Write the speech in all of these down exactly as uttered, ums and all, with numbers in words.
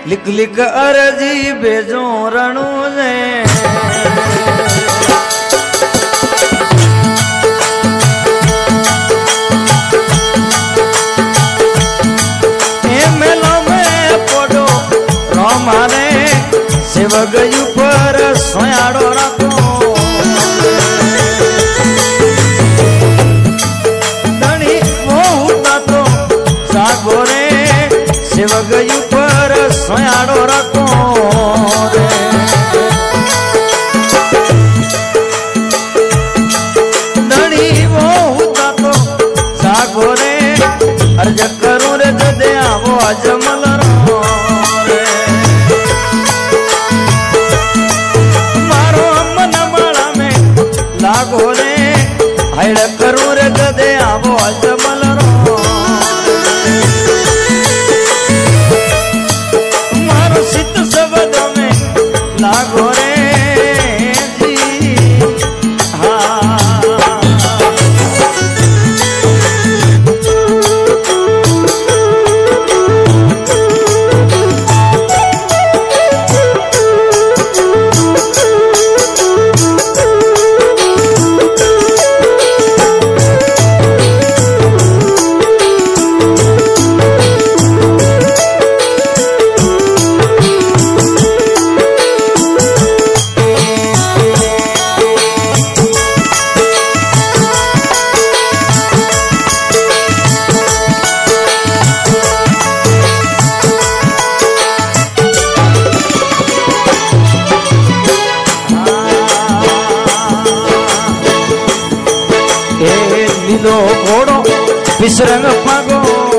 लिख लिख अर्जी भेजो रणू ने मेलो में पड़ो रोमारे सेवक ऊपर सोयाड़ो रखो धनी वो होता तो सागोरे सेवक ऊपर सोयाड़ो रखो रे धनी वो होता तो सागोरे अर्ज करूं रे जदे आवो अजमल रो रे मारो मन माला में लागो रे हड़ करूं रे जदे आवो अजमल रो मारो सित शब्द में लागो रे लीलो घोड़ो बिसरंग पागो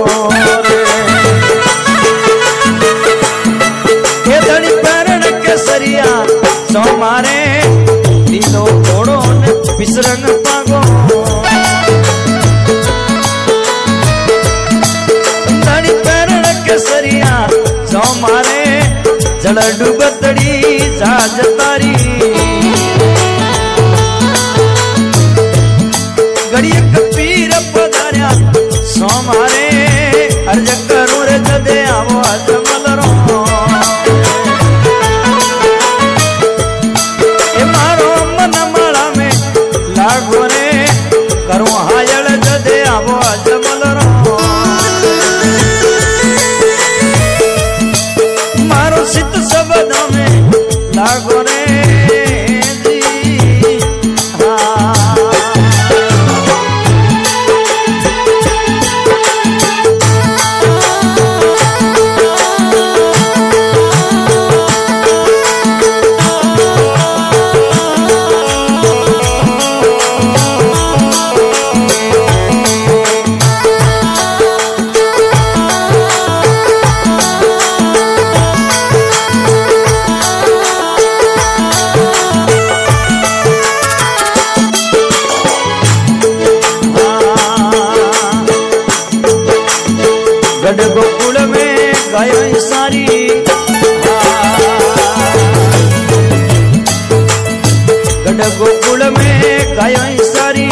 ये धड़ी पैरण के सरिया सो मारे लीलो घोड़ो ने बिसरंग पागो धड़ी पैरण के सरिया सो मारे जड़ डूबतड़ी जाज तारी घड़िया कपीर पधारिया सो मारे अर्ज करूं रे जदे आवो अजमल रो ए मारो मन माला में लागो रे करूं हायल जदे आवो अजमल रो मारो सित शब्द में लागो रे गढ़ गोकुल में गाय सारी गढ़ गोकुल में गाय सारी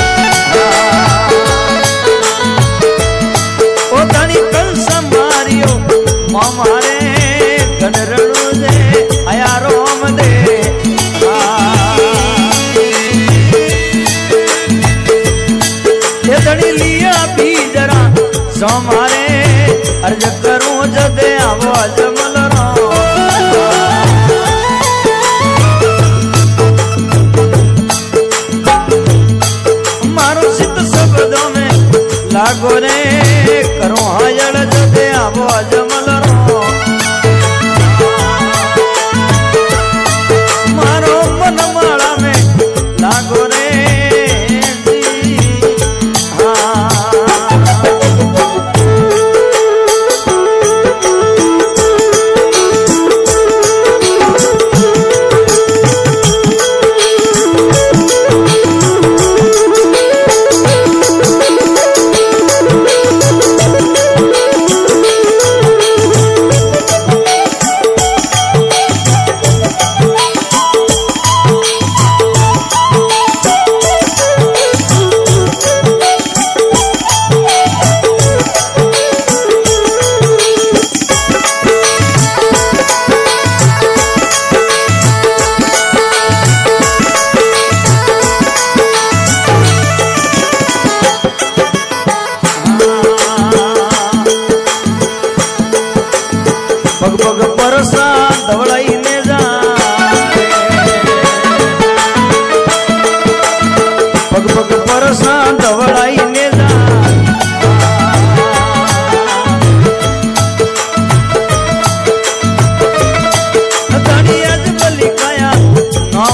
ओ धनी कंस मारियो मारे गणरणु दे आया रोम दे ये धनी लिया भी जरा सो मारे अर्ज करूं जदे आवो अजमल रो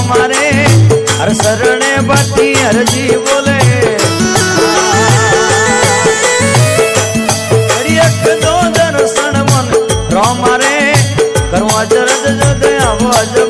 सोमारे हर शरणे बाटी हर जी बोले एक दो दर्शन मन रोमारे करवा जरद जद आवाज